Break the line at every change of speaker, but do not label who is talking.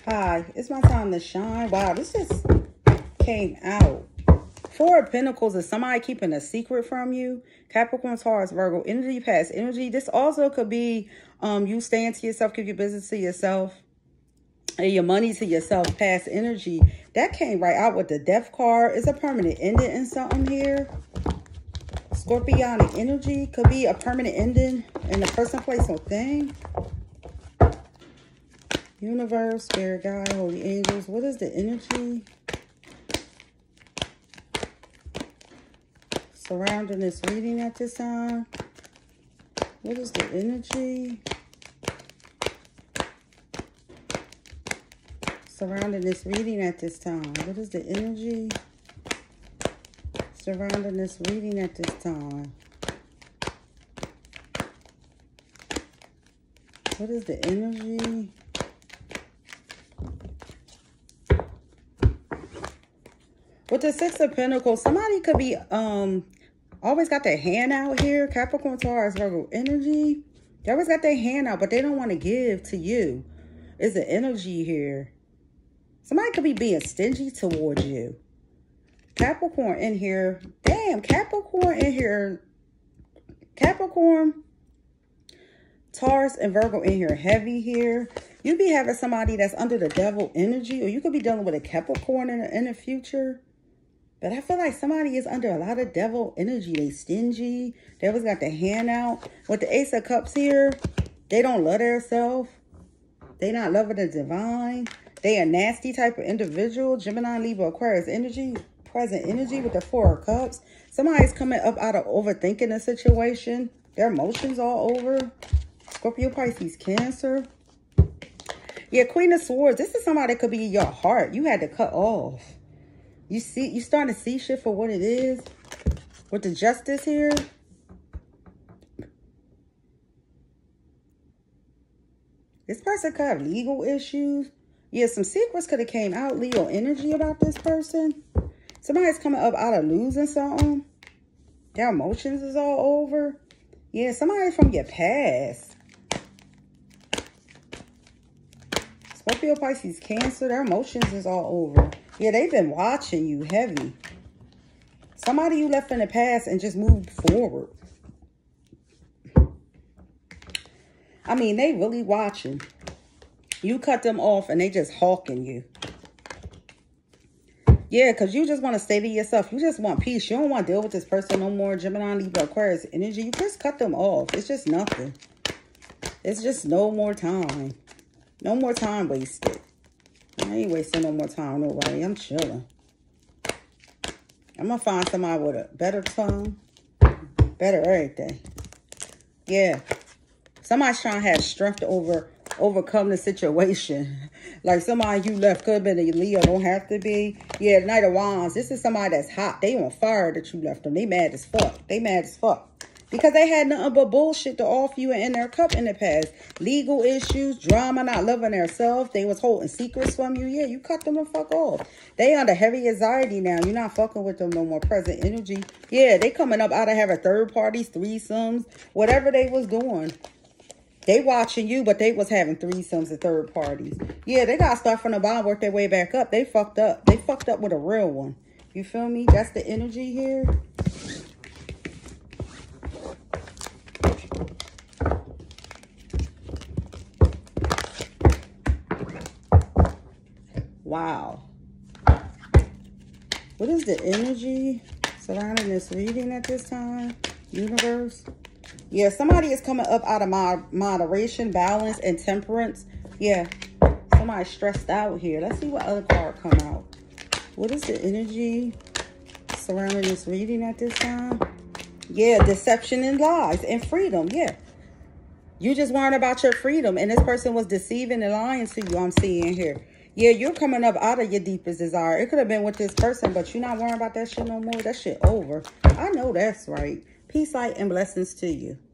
Hi, it's my time to shine. Wow, this just came out. Four of Pentacles is somebody keeping a secret from you. Capricorn, Taurus, Virgo, energy, past energy. This also could be you staying to yourself, keep your business to yourself, and your money to yourself, past energy. That came right out with the Death card. It's a permanent ending in something here. Scorpionic energy could be a permanent ending in the person, place, or thing. Universe, spirit guide, holy angels. What is the energy surrounding this reading at this time? What is the energy surrounding this reading at this time? What is the energy surrounding this reading at this time? What is the energy? With the Six of Pentacles, somebody could be always got their hand out here. Capricorn, Taurus, Virgo energy. They always got their hand out, but they don't want to give to you. Is the energy here. Somebody could be being stingy towards you. Capricorn in here. Damn, Capricorn in here. Capricorn, Taurus, and Virgo in here. Heavy here. You be having somebody that's under the devil energy, or you could be dealing with a Capricorn in the future. But I feel like somebody is under a lot of devil energy. They stingy. They always got their hand out. With the Ace of Cups here, they don't love themselves. They not loving the divine. They a nasty type of individual. Gemini, Libra, Aquarius energy. Present energy with the Four of Cups. Somebody's coming up out of overthinking a situation. Their emotions all over. Scorpio, Pisces, Cancer. Yeah, Queen of Swords. This is somebody that could be your heart. You had to cut off. You starting to see shit for what it is. With the Justice here. This person could have legal issues. Yeah, some secrets could have came out. Leo energy about this person. Somebody's coming up out of losing something. Their emotions is all over. Yeah, somebody from your past. Scorpio, Pisces, Cancer. Their emotions is all over. Yeah, they've been watching you heavy. Somebody you left in the past and just moved forward. I mean, they really watching. You cut them off and they just hawking you. Yeah, because you just want to stay to yourself. You just want peace. You don't want to deal with this person no more. Gemini, Libra, Aquarius energy. You just cut them off. It's just nothing. It's just no more time. No more time wasted. I ain't wasting no more time with nobody. I'm chilling. I'm going to find somebody with a better tongue. Better everything. Yeah. Somebody's trying to have strength to overcome the situation. Like somebody you left could have been a Leo. Don't have to be. Yeah, Knight of Wands. This is somebody that's hot. They on fire that you left them. They mad as fuck. They mad as fuck. Because they had nothing but bullshit to offer you in their cup in the past. Legal issues, drama, not loving themselves. They was holding secrets from you. Yeah, you cut them the fuck off. They under heavy anxiety now. You're not fucking with them no more. Present energy. Yeah, they coming up out of having third parties, threesomes, whatever they was doing. They watching you, but they was having threesomes and third parties. Yeah, they got to start from the bottom, work their way back up. They fucked up. They fucked up with a real one. You feel me? That's the energy here. Wow. What is the energy surrounding this reading at this time? Universe. Yeah, somebody is coming up out of moderation, balance, and temperance. Yeah, somebody stressed out here. Let's see what other card come out. What is the energy surrounding this reading at this time? Yeah, deception and lies and freedom. Yeah. You just worried about your freedom, and this person was deceiving and lying to you, I'm seeing here. Yeah, you're coming up out of your deepest desire. It could have been with this person, but you're not worrying about that shit no more. That shit over. I know that's right. Peace, light, and blessings to you.